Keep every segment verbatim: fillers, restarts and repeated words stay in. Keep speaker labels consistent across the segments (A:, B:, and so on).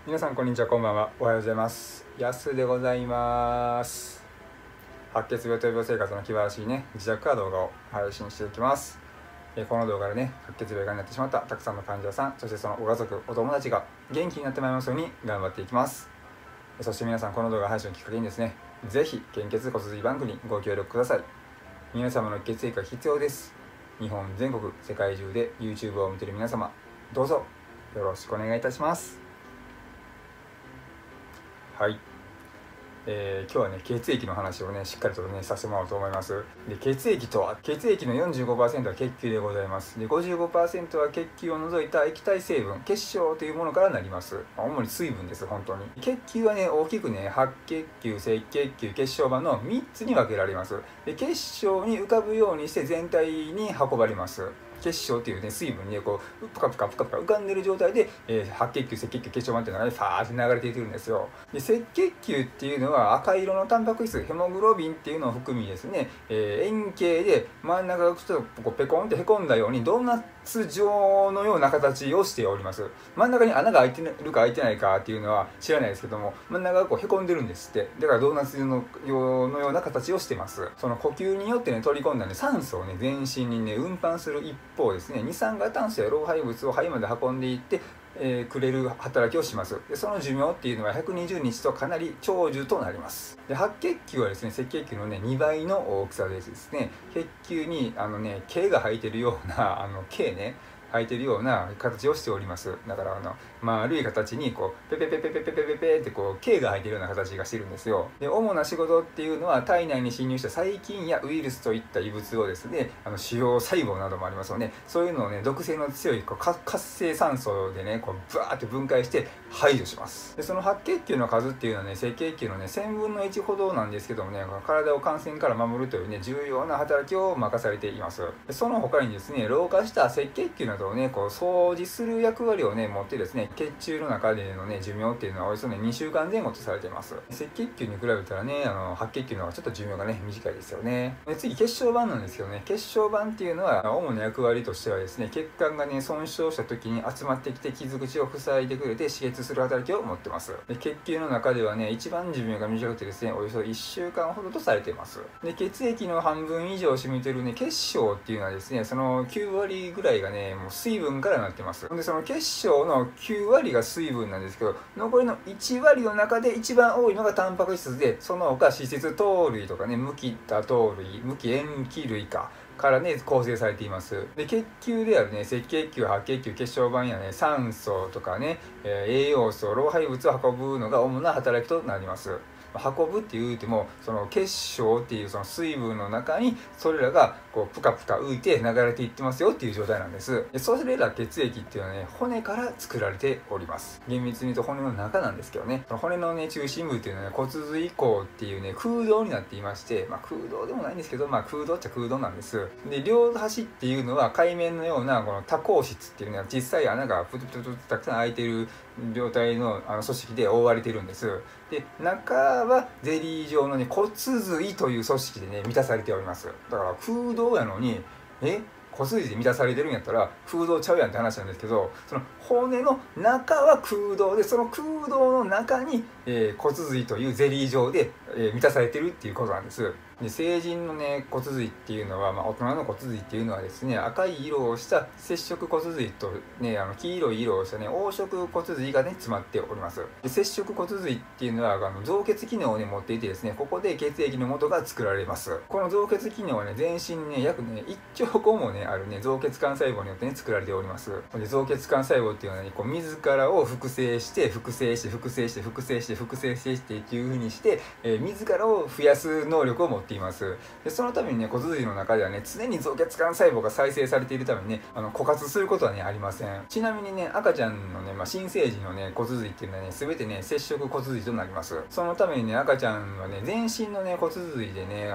A: 皆さんこんにちは、こんばんは。おはようございます。やすでございます。白血病と予防生活の気晴らしいね、自宅から動画を配信していきます。えこの動画でね、白血病になってしまったたくさんの患者さん、そしてそのご家族、お友達が元気になってまいりますように頑張っていきます。そして皆さん、この動画配信をきっかけにですね、ぜひ献血骨髄バンクにご協力ください。皆様の血液が必要です。日本全国、世界中で YouTube を見ている皆様、どうぞよろしくお願いいたします。はい、えー、今日はね血液の話をねしっかりとねさせてもらおうと思います。で、血液とは、血液の よんじゅうごパーセント は血球でございます。で ごじゅうごパーセント は血球を除いた液体成分、血小というものからなります。主に水分です。本当に血球はね大きくね白血球、赤血球、血小板のみっつに分けられます。で、血小に浮かぶようにして全体に運ばれます。血小っていうね水分にねこうプカプカプカプカ浮かんでる状態で、えー、白血球、赤血球、血小板っていうのがねファーって流れていってるんですよ。で、赤血球っていうのは赤色のタンパク質、ヘモグロビンっていうのを含みですね、えー、円形で真ん中がちょっとこうペコンってへこんだようにドーナツ状のような形をしております。真ん中に穴が開いてるか開いてないかっていうのは知らないですけども、真ん中がこうへこんでるんですって。だからドーナツのようのような形をしてます。その呼吸によってね取り込んだね酸素をね全身にね運搬する一方ですね、二酸化炭素や老廃物を肺まで運んでいって、えー、くれる働きをします。で、その寿命っていうのはひゃくにじゅうにちとかなり長寿となります。で、白血球はですね赤血球のねにばいの大きさでですね、血球にあのね毛が生えてるようなあの毛ね生えてるような形をしております。だからあの丸い形にこうペペペペペペペペペってこう毛が生えてるような形がしてるんですよ。で、主な仕事っていうのは体内に侵入した細菌やウイルスといった異物をですね、あの腫瘍細胞などもありますよね。そういうのをね毒性の強いこう活性酸素でねこうブワーって分解して排除します。で、その白血球の数っていうのはね赤血球のねせんぶんのいちほどなんですけどもね、体を感染から守るというね重要な働きを任されています。で、その他にですね老化した赤血球などをねこう掃除する役割をね持ってですね、血中の中でのね寿命っていうのはおよそねにしゅうかんぜん後とされています。赤血球に比べたらねあの白血球の方がちょっと寿命がね短いですよね。で、次血小板なんですけどね、血小板っていうのは主な役割としてはですね、血管がね損傷した時に集まってきて傷口を塞いでくれて止血する働きを持ってます。で、血球の中ではね一番寿命が短くてですねおよそいっしゅうかんほどとされています。で、血液の半分以上を占めてるね血小っていうのはですね、そのきゅうわりぐらいがねもう水分からなってます。で、その血小のきゅうわりが水分なんですけど、残りのいちわりの中で一番多いのがタンパク質で、その他脂質糖類とかね無機多糖類、無機塩基類かからね構成されています。で、血球であるね赤血球、白血球、血小板やね酸素とかね、えー、栄養素、老廃物を運ぶのが主な働きとなります。運ぶって言うてもその血小っていうその水分の中にそれらがこうプカプカ浮いて流れていってますよっていう状態なんです。で、それら血液っていうのはね骨から作られております。厳密に言うと骨の中なんですけどね、その骨のね中心部っていうのは、ね、骨髄孔っていうね空洞になっていまして、まあ、空洞でもないんですけど、まあ、空洞っちゃ空洞なんです。で、両端っていうのは海面のようなこの多孔質っていうのは小さい穴がプツプツプツたくさん開いている状態のあの組織で覆われているんです。で、中はゼリー状のね骨髄という組織でね満たされております。だから空洞やのにえ骨髄で満たされてるんやったら空洞ちゃうやんって話なんですけど、その骨の中は空洞で、その空洞の中に、えー、骨髄というゼリー状で、えー、満たされてるっていうことなんです。で、成人のね骨髄っていうのは、まあ、大人の骨髄っていうのはですね、赤い色をした接触骨髄とねあの黄色い色をしたね黄色骨髄がね詰まっております。で、接触骨髄っていうのはあの造血機能をね持っていてですね、ここで血液の元が作られます。この造血機能はね全身にね約ねいっちょう個もねあるね造血幹細胞によってね作られております。で、造血幹細胞っていうのはねこう自らを複製して複製して複製して複製して複製してっていう風にして、えー、自らを増やす能力を持っています。で、そのためにね骨髄の中ではね常に造血幹細胞が再生されているためにねあの枯渇することはねありません。ちなみにね赤ちゃんのね、まあ、新生児のね骨髄っていうのはね全てね接触骨髄となります。そのためにね赤ちゃんはね全身のね骨髄でねあの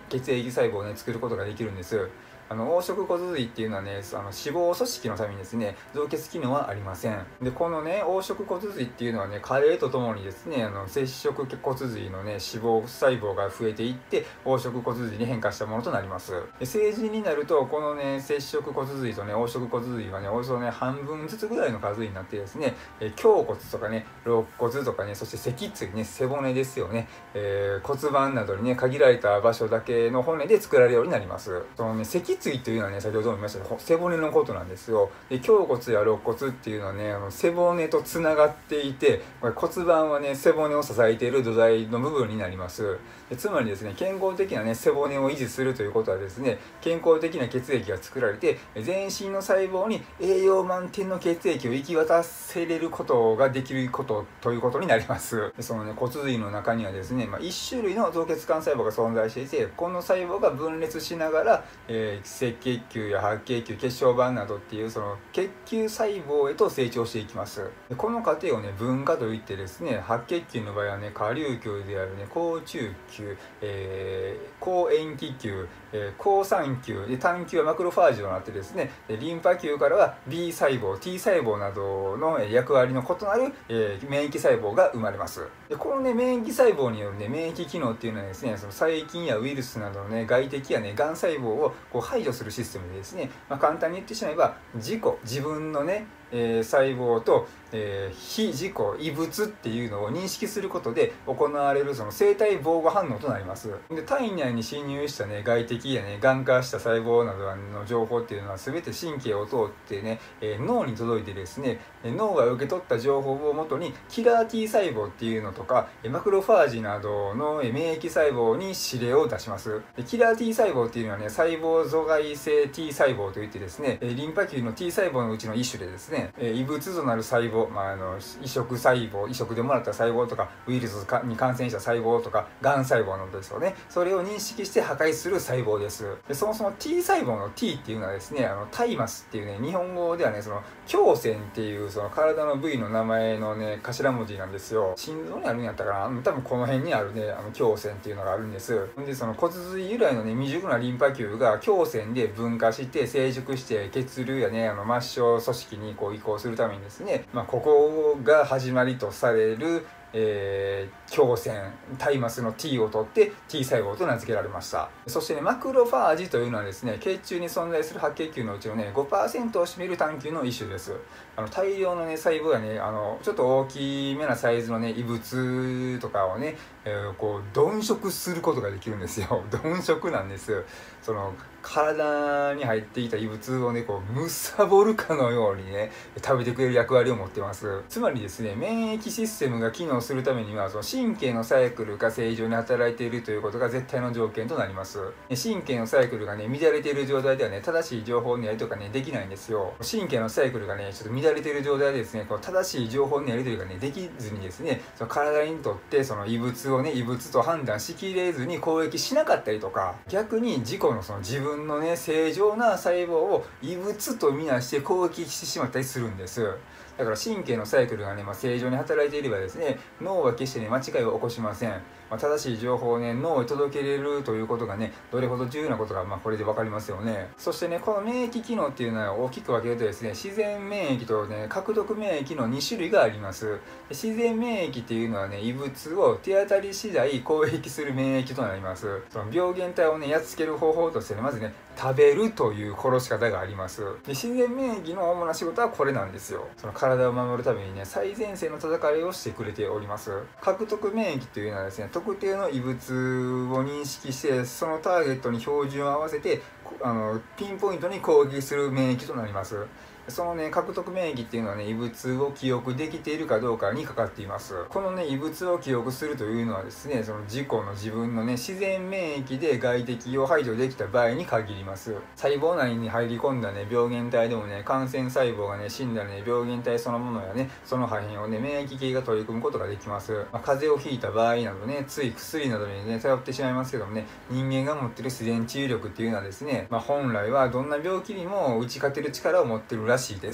A: 血液細胞をね作ることができるんです。あの黄色骨髄っていうのはね、あの脂肪組織のためにですね、造血機能はありません。で、このね、黄色骨髄っていうのはね、加齢とともにですね、あの接触骨髄のね、脂肪細胞が増えていって、黄色骨髄に変化したものとなります。で、成人になると、このね、接触骨髄とね、黄色骨髄はね、およそね、半分ずつぐらいの数になってですね、え胸骨とかね、肋骨とかね、そして脊椎ね、背骨ですよね、えー、骨盤などにね、限られた場所だけの骨で作られるようになります。そのね、脊椎というのはね、先ほども言いましたけど、背骨のことなんですよ。で、胸骨や肋骨っていうのはね、あの背骨とつながっていて、これ骨盤はね、背骨を支えている土台の部分になります。で、つまりですね、健康的なね、背骨を維持するということはですね、健康的な血液が作られて、全身の細胞に栄養満点の血液を行き渡せれることができることということになります。で、そのね、骨髄の中にはですね、まあ、一種類の造血幹細胞が存在していて、この細胞が分裂しながら、えー、赤血球や白血球、血小板などっていうその血球細胞へと成長していきます。で、この過程をね、分化といってですね、白血球の場合はね、下粒球であるね、好中球、えー、好塩基球、えー、好酸球で、単球はマクロファージとなってですね、リンパ球からは B 細胞、T 細胞などの役割の異なる、えー、免疫細胞が生まれます。で、このね、免疫細胞によるね、免疫機能っていうのはですね、その細菌やウイルスなどのね、外敵やね、がん細胞をこう排除するシステムでですね、まあ、簡単に言ってしまえば、自己、自分のね、えー、細胞と、えー、非自己異物っていうのを認識することで行われるその生体防護反応となります。で、体内に侵入したね、外敵やね、がん化した細胞などの情報っていうのは全て神経を通ってね、えー、脳に届いてですね、脳が受け取った情報をもとにキラー T 細胞っていうのとかマクロファージなどの免疫細胞に指令を出します。で、キラー T 細胞っていうのはね、細胞阻害性 T 細胞といってですね、リンパ球の T 細胞のうちの一種でですね、異物となる細胞、まあ、あの移植細胞、移植でもらった細胞とかウイルスに感染した細胞とかがん細胞などですよね、それを認識して破壊する細胞です。で、そもそも T 細胞の T っていうのはですね、あのタイマスっていうね、日本語ではね、その胸腺っていうその体の部位の名前のね、頭文字なんですよ。心臓にあるんやったかな、多分この辺にあるね、あの胸腺っていうのがあるんです。で、その骨髄由来のね、未熟なリンパ球が胸腺で分化して成熟して血流やね、あの末梢組織にこう移行するためにですね、まあ、ここが始まりとされるえー、胸腺、タイマスの T を取って T 細胞と名付けられました。そしてね、マクロファージというのはですね、血中に存在する白血球のうちのね、ごパーセントを占める単球の一種です。あの大量のね、細胞やね、あのちょっと大きめなサイズのね、異物とかをね、えー、こう鈍食することができるんですよ。鈍食なんです。その体に入っていた異物をね、こう貪るかのようにね、食べてくれる役割を持っています。つまりですね、免疫システムが機能するためには、その神経のサイクルが正常に働いているということが絶対の条件となります。神経のサイクルがね、乱れている状態ではね、正しい情報のやり取りがね、できないんですよ。神経のサイクルがね、ちょっと乱れている状態でですね、こう正しい情報のやり取りがね、できずにですね、その体にとってその異物をね、異物と判断しきれずに攻撃しなかったりとか、逆に自己のその自分のね、正常な細胞を異物とみなして攻撃してしまったりするんです。だから神経のサイクルがね、まあ、正常に働いていればですね、脳は決してね、間違いを起こしません。まあ、正しい情報をね、脳へ届けれるということがね、どれほど重要なことが、まあ、これで分かりますよね。そしてね、この免疫機能っていうのは大きく分けるとですね、自然免疫とね、獲得免疫のに種類があります。自然免疫っていうのはね、異物を手当たり次第攻撃する免疫となります。その病原体をね、やっつける方法としてね、まずね、食べるという殺し方があります。で、自然免疫の主な仕事はこれなんですよ。その体を守るためにね、最前線の戦いをしてくれております。獲得免疫というのはですね、特定の異物を認識して、そのターゲットに標準を合わせて、あのピンポイントに攻撃する免疫となります。そのね、獲得免疫っていうのはね、異物を記憶できているかどうかにかかっています。このね、異物を記憶するというのはですね、その自己の自分のね、自然免疫で外敵を排除できた場合に限ります。細胞内に入り込んだね、病原体でもね、感染細胞がね、死んだね、病原体そのものやね、その破片をね、免疫系が取り組むことができます。まあ、風邪をひいた場合などね、つい薬などにね、頼ってしまいますけどもね、人間が持ってる自然治癒力っていうのはですね、まあ、本来はどんな病気にも打ち勝てる力を持ってるらしいです。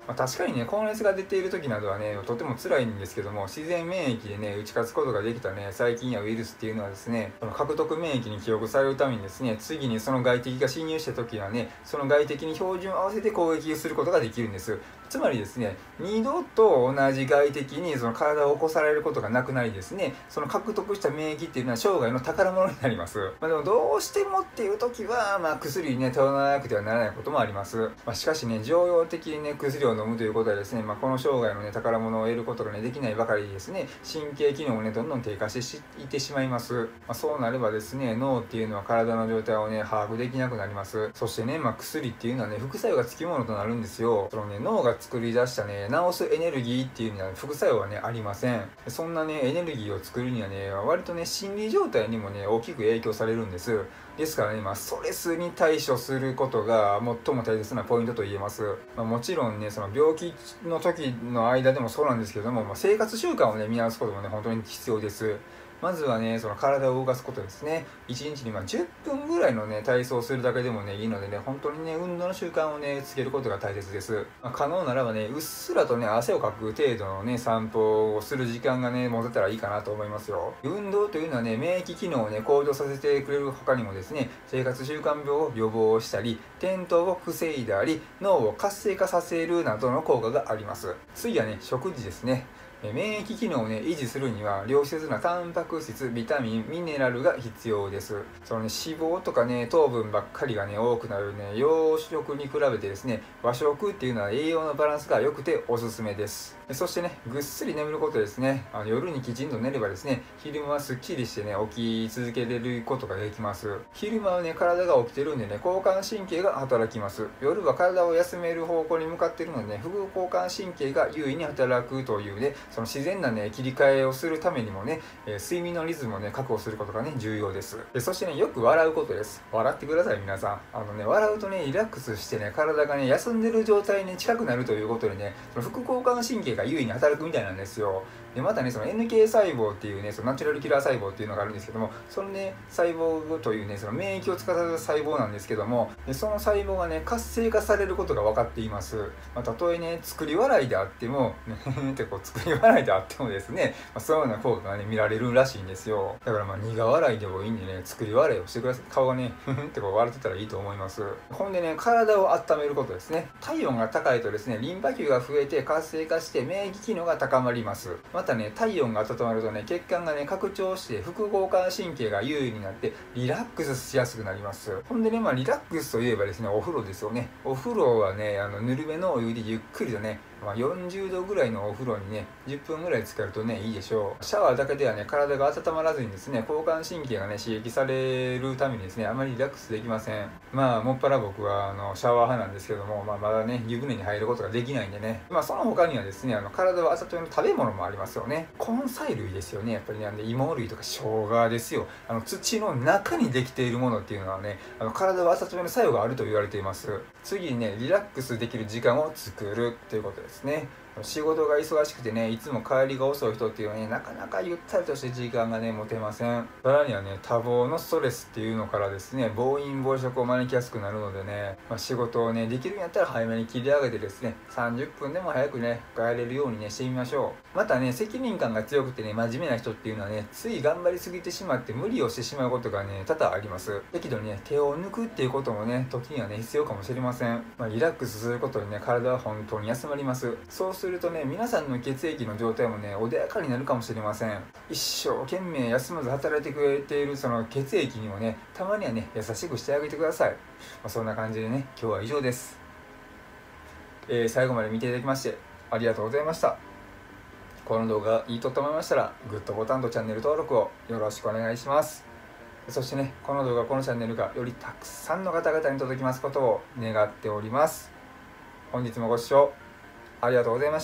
A: まあ、確かにね、高熱が出ている時などはね、とても辛いんですけども、自然免疫でね、打ち勝つことができたね、細菌やウイルスっていうのはですね、その獲得免疫に記憶されるためにですね、次にその外敵が侵入した時はね、その外敵に標準を合わせて攻撃することができるんです。つまりですね、二度と同じ外敵にその体を起こされることがなくなりですね、その獲得した免疫っていうのは生涯の宝物になります。まあ、でもどうしてもっていう時は、まあ、薬にね、頼らなくてはならないこともあります。まあ、しかしね、常用的にね、薬を飲むということはですね、まあ、この生涯のね、宝物を得ることがね、できないばかりですね、神経機能をね、どんどん低下していってしまいます。まあ、そうなればですね、脳っていうのは体の状態をね、把握できなくなります。そしてね、まあ、薬っていうのはね、副作用がつきものとなるんですよ。そのね、脳が作り出したね、治すエネルギーっていうのは副作用はね、ありません。そんなね、エネルギーを作るにはね、割とね、心理状態にもね、大きく影響されるんです。ですからね、まあ、ストレスに対処することが最も大切なポイントと言えます。まあ、もちろんね、その病気の時の間でもそうなんですけども、まあ、生活習慣をね、見直すこともね、本当に必要です。まずはね、その体を動かすことですね。いちにちにまあじゅっぷんぐらいのね、体操をするだけでもね、いいのでね、本当にね、運動の習慣をね、つけることが大切です。まあ、可能ならばね、うっすらとね、汗をかく程度のね、散歩をする時間がね、持てたらいいかなと思いますよ。運動というのはね、免疫機能をね、向上させてくれる他にもですね、生活習慣病を予防したり、転倒を防いだり、脳を活性化させるなどの効果があります。次はね、食事ですね。免疫機能をね、維持するには良質なタンパク質、ビタミン、ミネラルが必要です。そのね、脂肪とかね、糖分ばっかりがね、多くなるね、洋食に比べてですね、和食っていうのは栄養のバランスが良くておすすめです。そしてね、ぐっすり眠ることですね。あの夜にきちんと寝ればですね、昼間はすっきりしてね、起き続けれることができます。昼間はね、体が起きてるんでね、交感神経が働きます。夜は体を休める方向に向かってるのでね、副交感神経が優位に働くというね、その自然なね、切り替えをするためにもね、えー、睡眠のリズムをね、確保することがね、重要です。でそしてね、よく笑うことです。笑ってください、皆さん。あのね、笑うとね、リラックスしてね、体がね、休んでる状態に近くなるということでね、その副交感神経が優位に働くみたいなんですよ。でまたね、その エヌケー 細胞っていうね、そのナチュラルキラー細胞っていうのがあるんですけども、そのね、細胞というね、その免疫を司る細胞なんですけども、でその細胞がね、活性化されることが分かっています。まあ、たとえね、作り笑いであっても、ねってこう作り笑いであってもですね、まあ、そういうような効果がね、見られるらしいんですよ。だからまあ、苦笑いでもいいんでね、作り笑いをしてください。顔がね、ふふんってこう笑ってたらいいと思います。ほんでね、体を温めることですね。体温が高いとですね、リンパ球が増えて活性化して免疫機能が高まります。またね、体温が温まるとね、血管がね、拡張して副交感神経が優位になってリラックスしやすくなります。ほんでね、まあリラックスといえばですね、お風呂ですよね。お風呂はね、あのぬるめのお湯でゆっくりとね、まあ、よんじゅうどぐらいのお風呂にね、じゅっぷんぐらい浸かるとね、いいでしょう。シャワーだけではね、体が温まらずにですね、交感神経がね、刺激されるためにですね、あまりリラックスできません。まあ、もっぱら僕はあのシャワー派なんですけども、まあ、まだね、湯船に入ることができないんでね。まあ、その他にはですね、あの体を温める食べ物もありますよね。根菜類ですよね。やっぱりね、芋類とか生姜ですよ。あの土の中にできているものっていうのはね、あの体を温める作用があると言われています。次にね、リラックスできる時間を作るっていうことですね。仕事が忙しくてね、いつも帰りが遅い人っていうのはね、なかなかゆったりとした時間がね、持てません。さらにはね、多忙のストレスっていうのからですね、暴飲暴食を招きやすくなるのでね、まあ、仕事をね、できるんやったら早めに切り上げてですね、さんじゅっぷんでも早くね、帰れるようにね、してみましょう。またね、責任感が強くてね、真面目な人っていうのはね、つい頑張りすぎてしまって無理をしてしまうことがね、多々あります。だけどね、手を抜くっていうこともね、時にはね、必要かもしれません。まあ、リラックスすることでね、体は本当に休まります。そうするとね、皆さんの血液の状態もね、穏やかになるかもしれません。一生懸命休まず働いてくれているその血液にもね、たまにはね、優しくしてあげてください。まあ、そんな感じでね、今日は以上です。えー、最後まで見ていただきましてありがとうございました。この動画がいいと思いましたら、グッドボタンとチャンネル登録をよろしくお願いします。そしてね、この動画、このチャンネルがよりたくさんの方々に届きますことを願っております。本日もご視聴ありがとうございました。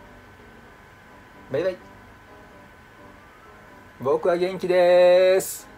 A: バイバイ。僕は元気です。